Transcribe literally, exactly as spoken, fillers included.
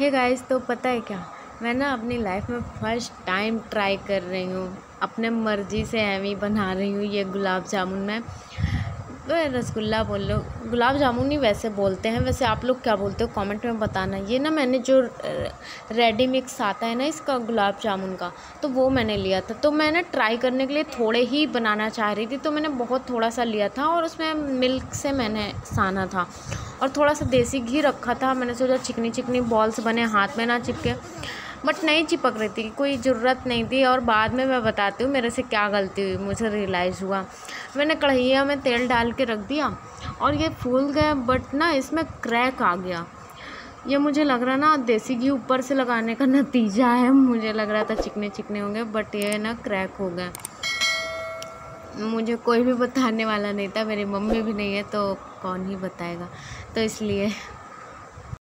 Hey guys, तो पता है क्या, मैं ना अपनी लाइफ में फ़र्स्ट टाइम ट्राई कर रही हूँ, अपने मर्ज़ी से एवी बना रही हूँ ये गुलाब जामुन। मैं वह रसगुल्ला बोल लो, गुलाब जामुन ही वैसे बोलते हैं। वैसे आप लोग क्या बोलते हो कमेंट में बताना। ये ना मैंने जो रेडी मिक्स आता है ना इसका गुलाब जामुन का, तो वो मैंने लिया था। तो मैं ना ट्राई करने के लिए थोड़े ही बनाना चाह रही थी, तो मैंने बहुत थोड़ा सा लिया था और उसमें मिल्क से मैंने साना था और थोड़ा सा देसी घी रखा था। मैंने सोचा चिकनी चिकनी बॉल्स बने, हाथ में ना चिपके, बट नहीं चिपक रही थी, कोई ज़रूरत नहीं थी। और बाद में मैं बताती हूँ मेरे से क्या गलती हुई, मुझे रियलाइज़ हुआ। मैंने कढ़ैया में तेल डाल के रख दिया और ये फूल गया, बट ना इसमें क्रैक आ गया। ये मुझे लग रहा ना देसी घी ऊपर से लगाने का नतीजा है। मुझे लग रहा था चिकने चिकने होंगे, बट ये ना क्रैक हो गए। मुझे कोई भी बताने वाला नहीं था, मेरी मम्मी भी नहीं है तो कौन ही बताएगा, तो इसलिए